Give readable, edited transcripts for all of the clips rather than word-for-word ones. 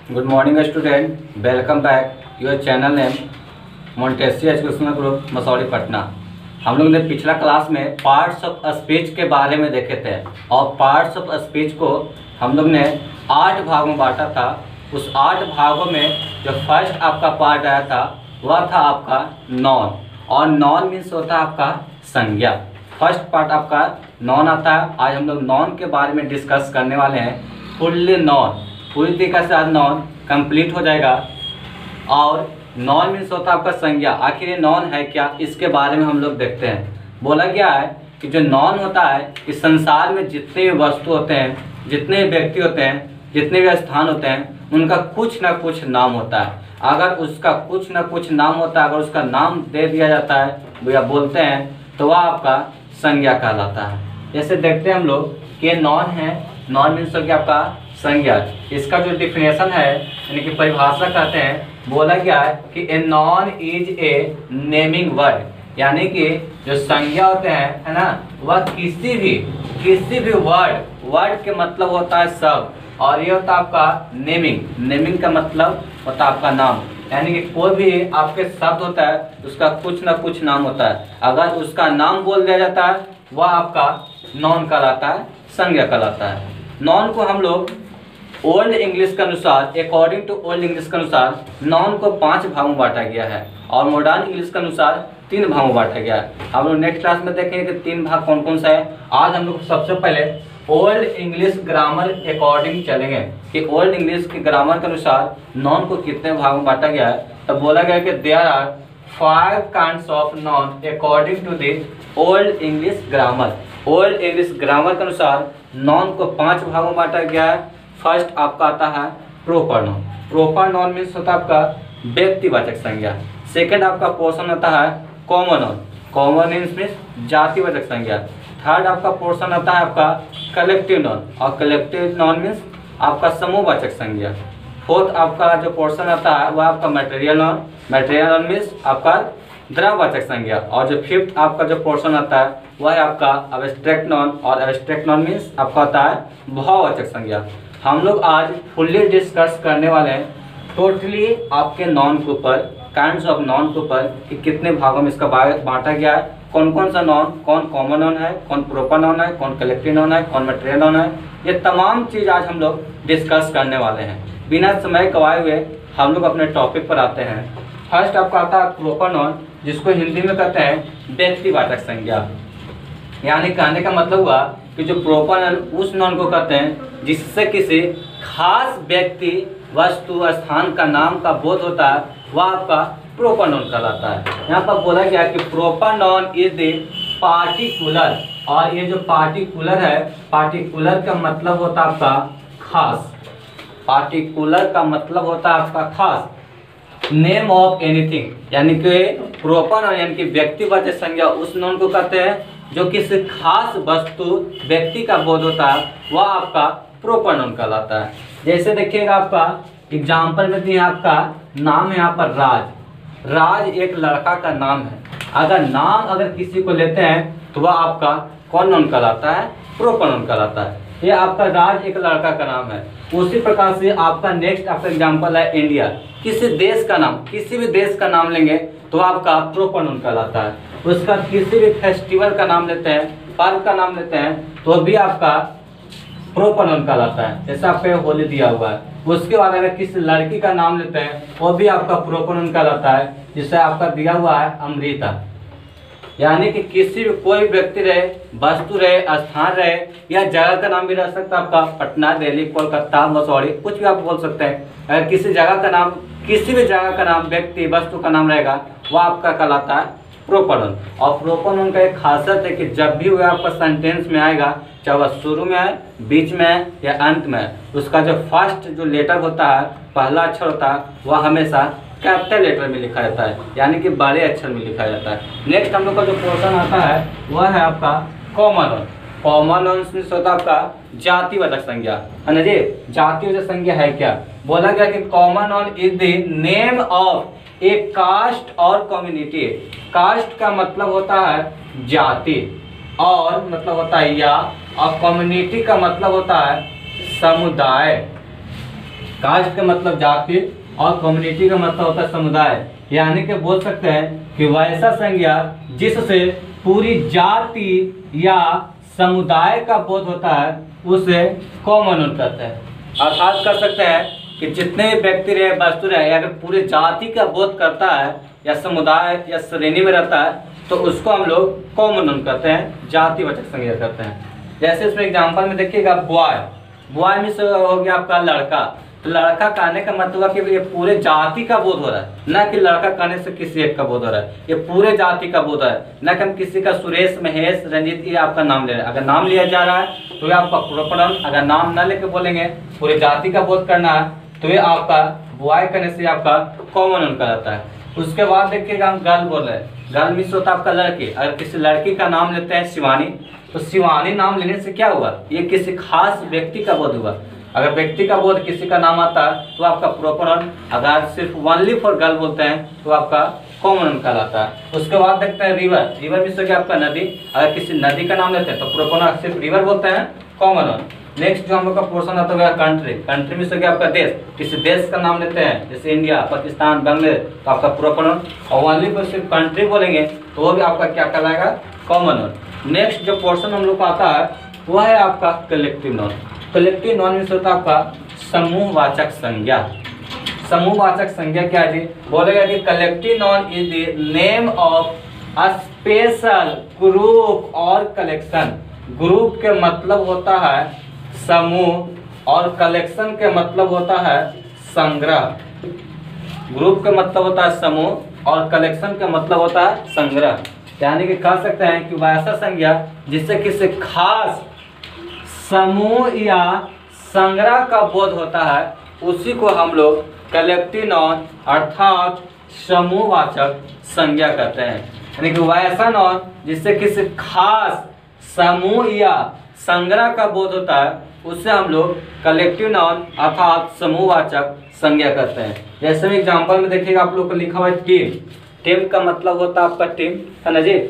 Good morning student, welcome back your channel name Montessori educational group Masaurhi Patna. हम लोग ने पिछला क्लास में पार्ट्स ऑफ स्पीच के बारे में देखे थे और पार्ट्स ऑफ स्पीच को हम लोग ने 8 भागों में बांटा था। उस 8 भागों में जो फर्स्ट आपका पार्ट आया था वह था आपका नॉन, और नॉन मीन्स होता है आपका संज्ञा। फर्स्ट पार्ट आपका नॉन आता है। आज हम लोग नॉन के बारे में डिस्कस करने वाले हैं। फुल्ली नॉन, पूरी तरीके से आज नॉन कंप्लीट हो जाएगा। और नॉन मीन्स होता है आपका संज्ञा। आखिर ये नॉन है क्या, इसके बारे में हम लोग देखते हैं। बोला गया है कि जो नॉन होता है इस संसार में जितने भी वस्तु होते हैं, जितने भी व्यक्ति होते हैं, जितने भी स्थान होते हैं, उनका कुछ ना कुछ नाम होता है। अगर उसका कुछ ना कुछ नाम होता है, अगर उसका नाम दे दिया जाता है या बोलते हैं तो वह आपका संज्ञा कहलाता है। जैसे देखते हैं हम लोग कि नॉन है, नॉन मीन्स हो गया आपका संज्ञा। इसका जो डिफिनेशन है यानी कि परिभाषा कहते हैं, बोला गया है कि a noun is a naming word, यानी कि जो संज्ञा होते हैं है ना, वह किसी भी वर्ड के मतलब होता है सब, और ये होता है आपका नेमिंग का मतलब होता है आपका नाम। यानी कि कोई भी आपके शब्द होता है उसका कुछ ना कुछ नाम होता है। अगर उसका नाम बोल दिया जाता है वह आपका नॉन कहलाता है, संज्ञा कहलाता है। नॉन को हम लोग ओल्ड इंग्लिश के अनुसार, अकॉर्डिंग टू ओल्ड इंग्लिश के अनुसार नॉन को 5 भागों में बांटा गया है और मॉडर्न इंग्लिश के अनुसार 3 भागों में बांटा गया है। हम लोग नेक्स्ट क्लास में देखेंगे कि 3 भाग कौन कौन सा है। आज हम लोग सबसे पहले ओल्ड इंग्लिश ग्रामर अकॉर्डिंग चलेंगे कि ओल्ड इंग्लिश के ग्रामर के अनुसार नॉन को कितने भागों में बांटा गया है। तब बोला गया कि there are 5 kinds of noun according to the old English grammar. Old English grammar के अनुसार नॉन को 5 भागों में बांटा गया है। फर्स्ट आपका आता है proper noun. Proper noun means होता है आपका व्यक्तिवाचक संज्ञा। सेकंड आपका पोर्शन आता है कॉमन नॉन। कॉमन मीन्स जातिवाचक संज्ञा। थर्ड आपका पोर्शन आता है आपका कलेक्टिव नॉन, और कलेक्टिव नॉन मीन्स आपका समूहवाचक संज्ञा। फोर्थ आपका जो पोर्शन आता है वह आपका material noun. Material noun means आपका द्रववाचक संज्ञा। और जो फिफ्थ आपका जो पोर्शन आता है वह है आपका एब्स्ट्रैक्ट नॉन, और एब्स्ट्रैक्ट नॉन मीन्स आपका होता है भाववाचक संज्ञा। हम लोग आज फुल्ली डिस्कस करने वाले हैं टोटली आपके नॉन के ऊपर, काइंड्स ऑफ नॉन के ऊपर कि कितने भागों में इसका बांटा गया है, कौन कौन सा नॉन, कौन कॉमन नॉन है, कौन प्रोपर नॉन है, कौन कलेक्टिव नॉन है, कौन मटेरियल नॉन है। ये तमाम चीज़ आज हम लोग डिस्कस करने वाले हैं। बिना समय गवाए हुए हम लोग अपने टॉपिक पर आते हैं। फर्स्ट आपका आता है प्रोपर नॉन, जिसको हिंदी में कहते हैं व्यक्तिवाचक संज्ञा। यानी कहने का मतलब हुआ कि जो प्रोपर नॉन उस नॉन को कहते हैं जिससे किसी खास व्यक्ति, वस्तु, स्थान का नाम का बोध होता है, वह आपका प्रोपर नॉन कहलाता है। यहाँ पर बोला गया कि proper noun is the particular, और ये जो पार्टिकुलर है, पार्टिकुलर का मतलब होता है आपका खास। पार्टिकुलर का मतलब होता है आपका खास। नेम ऑफ एनीथिंग, यानी कि प्रोपर नॉन यानी कि व्यक्तिवाचक संज्ञा उस नॉन को कहते हैं जो किसी खास वस्तु, व्यक्ति का बोध होता है, वह आपका प्रोपर नॉन कहलाता है। जैसे देखिएगा आपका एग्जाम्पल में दिया आपका नाम है यहाँ पर राज। राज एक लड़का का नाम है। अगर किसी को लेते हैं तो वह आपका कौन नॉन कहलाता है, प्रोपर नॉन कहलाता है। ये आपका राज एक लड़का का नाम है। उसी प्रकार से आपका नेक्स्ट आपका एग्जाम्पल है इंडिया। किसी देश का नाम, किसी भी देश का नाम लेंगे तो आपका प्रोपर नॉन कहलाता है। उसका किसी भी फेस्टिवल का नाम लेते हैं, पर्व का नाम लेते हैं तो भी आपका प्रोपर नॉन कहलाता है। जैसे आपका होली दिया हुआ है। उसके बाद अगर किसी लड़की का नाम लेते हैं वो भी आपका प्रोपर नॉन कहलाता है। जिससे आपका दिया हुआ है अमृता। यानी कि किसी भी कोई व्यक्ति रहे, वस्तु रहे, स्थान रहे, या जगह का नाम भी रह सकता है आपका। पटना, दिल्ली, कोलकाता, मसौड़ी, कुछ भी आप बोल सकते हैं। अगर किसी जगह का नाम, किसी भी जगह का नाम, व्यक्ति, वस्तु का नाम रहेगा वह आपका कहलाता है प्रोपर नॉन। और प्रोपर नॉन का एक खासियत है कि जब भी वह आपका सेंटेंस में आएगा, चाहे वह शुरू में है, बीच में है या अंत में है, उसका जो फर्स्ट जो लेटर होता है, पहला अक्षर होता है, वह हमेशा कैपिटल लेटर में लिखा जाता है, यानी कि बड़े अक्षर में लिखा जाता है। नेक्स्ट हम लोग का जो पोर्शन आता है वह है आपका common noun. Common noun means होता है आपका जातिवाचक संज्ञा, है ना जी। जातिवाचक संज्ञा है क्या? बोला गया कि common noun is the name of a caste और कम्युनिटी। कास्ट का मतलब होता है जाति, और मतलब होता है या, और कम्युनिटी का मतलब होता है समुदाय। कास्ट का मतलब जाति और कम्युनिटी का मतलब होता है समुदाय। यानी कि बोल सकते हैं कि वैसा संज्ञा जिससे पूरी जाति या समुदाय का बोध होता है उसे कॉमन कहते हैं। अर्थात कर सकते हैं कि जितने भी व्यक्ति रहे वस्तु रहे अगर पूरे जाति का बोध करता है या समुदाय या श्रेणी में रहता है तो उसको हम लोग कॉमन कहते हैं, जातिवाचक संज्ञा करते हैं। जैसे इसमें एग्जांपल में देखिएगा बॉय, बॉय में हो गया आपका लड़का। तो लड़का कहने का मतलब कि ये पूरे जाति का बोध हो रहा है, ना कि लड़का कहने से किसी एक का बोध हो रहा है, ये पूरे जाति का बोध है। ना कि हम किसी का सुरेश, महेश, रंजीत ये आपका नाम ले रहे हैं। अगर नाम लिया जा रहा है तो ये आपका प्रोनाउन, अगर नाम ना लेके बोलेंगे पूरे जाति का बोध करना है तो ये आपका बॉय करने से आपका कॉमन कहलाता है। उसके बाद देखिएगा हम गर्ल बोल रहे हैं, गर्ल मीन्स होता है आपका लड़की। अगर किसी लड़की का नाम लेते हैं शिवानी, तो शिवानी नाम लेने से क्या हुआ, ये किसी खास व्यक्ति का बोध हुआ। अगर व्यक्ति का बोध किसी का नाम आता है तो आपका प्रोनाउन, अगर सिर्फ ओनली फॉर गर्ल बोलते हैं तो आपका कॉमन कहलाता है। उसके बाद देखते हैं रिवर, रिवर मीन्स हो गया आपका नदी। अगर किसी नदी का नाम लेते हैं तो प्रोनाउन सिर्फ रिवर बोलते हैं, कॉमन। नेक्स्ट जो हम लोग का पोर्शन आता है कंट्री, कंट्री मीन्स हो गया आपका देश। किसी देश का नाम लेते हैं जैसे इंडिया, पाकिस्तान, बांग्लादेश, तो आपका प्रोनाउन, और ओनली फॉर सिर्फ कंट्री बोलेंगे तो वो भी आपका क्या कहलाएगा, कॉमन। नेक्स्ट जो पोर्शन हम लोग का आता है वह है आपका collective noun. Collective noun means होता है आपका समूहवाचक संज्ञा। समूहवाचक संज्ञा क्या है जी, बोलेगा कि collective noun is the name of a special group और कलेक्शन। ग्रुप के मतलब होता है समूह और कलेक्शन के मतलब होता है संग्रह। ग्रुप का मतलब होता है समूह और कलेक्शन का मतलब होता है संग्रह। यानी कि कह सकते हैं कि वैसा संज्ञा जिससे किसी खास समूह या संग्रह का बोध होता है उसी को हम लोग कलेक्टिव नॉन अर्थात समूहवाचक संज्ञा कहते हैं। यानी कि वैसा नॉन जिससे किसी खास समूह या संग्रह का बोध होता है उससे हम लोग कलेक्टिव नॉन अर्थात समूहवाचक संज्ञा करते हैं। जैसे में एग्जांपल में देखिएगा आप लोग को लिखा हुआ है टीम। टीम का मतलब होता है आपका टीम, है ना जी।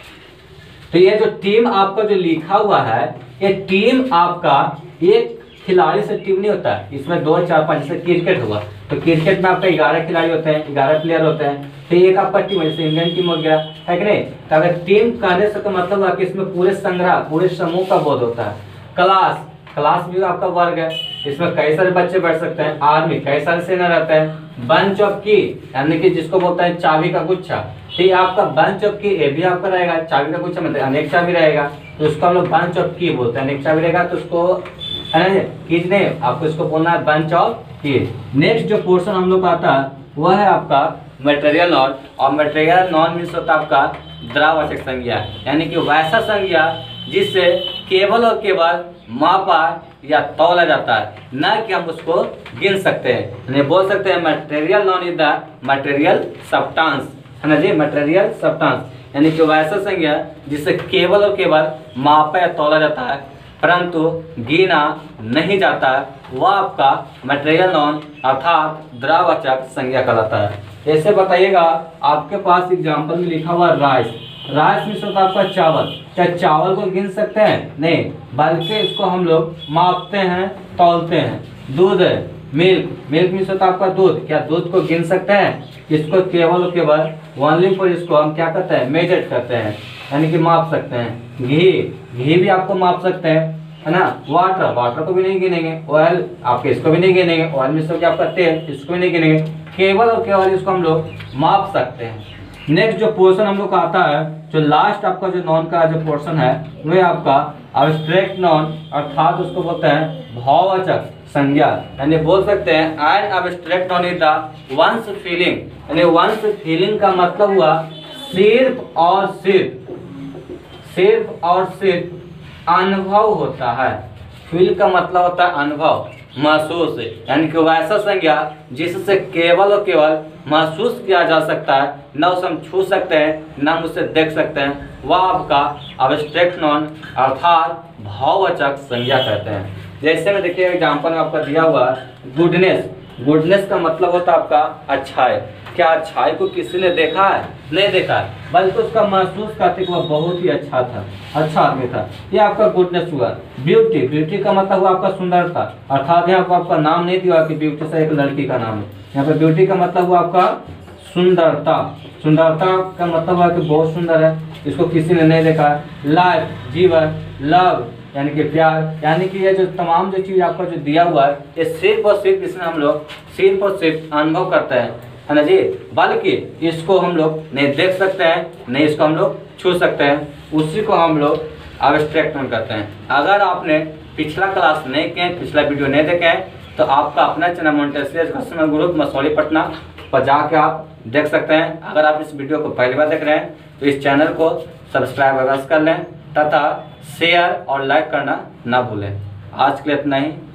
तो ये जो टीम आपका जो लिखा हुआ है ये टीम आपका एक खिलाड़ी से टीम नहीं होता है, इसमें 2, 4, 5 जैसे क्रिकेट हुआ तो क्रिकेट में आपका 11 खिलाड़ी होते हैं, 11 प्लेयर होते हैं। तो एक आपका टीम है, जैसे इंडियन टीम हो गया, है कि नहीं। तो अगर टीम कहने से तो मतलब है कि इसमें पूरे संग्रह, पूरे समूह का बोध होता है। क्लास, क्लास भी आपका वर्ग है, इसमें कई सारे बच्चे बैठ सकते हैं। आर्मी, कई सारे सेना रहते हैं। बंच ऑफ की यानी कि जिसको बोलते हैं चाबी का गुच्छा, ठीक है। आपका बंच ऑफ की ये भी आपका रहेगा, चाबी का गुच्छा मतलब अनेक चाबी रहेगा तो उसको हम लोग बंच ऑफ की बोलते हैं। अनेक चाबी रहेगा तो उसको है ना कितने आपको इसको बोलना है बंच ऑफ की। नेक्स्ट जो पोर्शन हम लोग का आता है वह है आपका मटेरियल नॉन। और मटेरियल नॉन मीन्स होता है आपका द्रववाचक संज्ञा, यानी कि वैसा संज्ञा जिससे केवल और केवल मापा या तौला जाता है, न कि हम उसको गिन सकते हैं। यानी बोल सकते हैं material noun is the material substance, है ना जी, मटेरियल सब्सटेंस। यानी कि वैसा संज्ञा जिससे केवल और केवल मापा या तौला जाता है परंतु गिना नहीं जाता है, वह आपका मटेरियल नॉन अर्थात द्रववाचक संज्ञा कहलाता है। ऐसे बताइएगा आपके पास एग्जाम्पल में लिखा हुआ राइस। राइस में होता है आपका चावल। क्या चावल को गिन सकते हैं? नहीं, बल्कि इसको हम लोग मापते हैं, तौलते हैं। दूध है, मिल्क, मिल्क में होता है आपका दूध। क्या दूध को गिन सकते हैं? इसको केवल और केवल ओनली फॉर इसको हम क्या करते हैं, मेजर करते हैं, यानी कि माप सकते हैं। घी, घी भी आपको माप सकते हैं, है ना। वाटर, वाटर को भी नहीं गिनेंगे। ऑयल आपके इसको भी नहीं गिनेंगे। ऑयल में से आपका तेल, इसको भी नहीं गिनेंगे। केवल और केवल इसको हम लोग माप सकते हैं। नेक्स्ट जो पोर्शन हम लोग का आता है, जो लास्ट आपका जो नॉन का जो पोर्शन है वह आपका एब्स्ट्रैक्ट नॉन अर्थात उसको बोलते हैं भाववाचक संज्ञा। यानी बोल सकते हैं an abstract noun is the one's feeling. यानी वंस फीलिंग का मतलब हुआ सिर्फ और सिर्फ अनुभव होता है। फील का मतलब होता है अनुभव, महसूस, यानी कि वैसा संज्ञा जिससे केवल और केवल महसूस किया जा सकता है, न उसे हम छू सकते हैं न हम उसे देख सकते हैं, वह आपका एब्स्ट्रैक्ट नॉन अर्थात भाववाचक संज्ञा कहते हैं। जैसे में देखिए एग्जाम्पल में आपका दिया हुआ गुडनेस। गुडनेस का मतलब होता है आपका अच्छाई। क्या अच्छाई को किसी ने देखा है? नहीं देखा है, बल्कि उसका महसूस करते कि वह बहुत ही अच्छा था, अच्छा आदमी था। ये आपका गुडनेस हुआ। ब्यूटी, ब्यूटी का मतलब हुआ आपका सुंदरता, अर्थात यहाँ आपका नाम नहीं दिया कि ब्यूटी से एक लड़की का नाम है। यहाँ पे ब्यूटी का मतलब हुआ आपका सुंदरता। सुंदरता का मतलब हुआ कि बहुत सुंदर है, इसको किसी ने नहीं देखा। लाइफ, जीवन, लव यानी कि प्यार, यानी कि ये जो तमाम जो चीज़ आपका जो दिया हुआ है, ये सिर्फ और सिर्फ इसमें हम लोग सिर्फ और सिर्फ अनुभव करते हैं, है ना जी। बल्कि इसको हम लोग नहीं देख सकते हैं, नहीं इसको हम लोग छू सकते हैं, उसी को हम लोग एब्स्ट्रैक्ट करते हैं। अगर आपने पिछला क्लास नहीं किए, पिछला वीडियो नहीं देखे हैं, तो आपका अपना चैनल मोंटेसिया एजुकेशनल ग्रुप मसौली पटना पर जाके आप देख सकते हैं। अगर आप इस वीडियो को पहली बार देख रहे हैं तो इस चैनल को सब्सक्राइब अवश्य कर लें तथा शेयर और लाइक करना ना भूलें। आज के लिए इतना ही।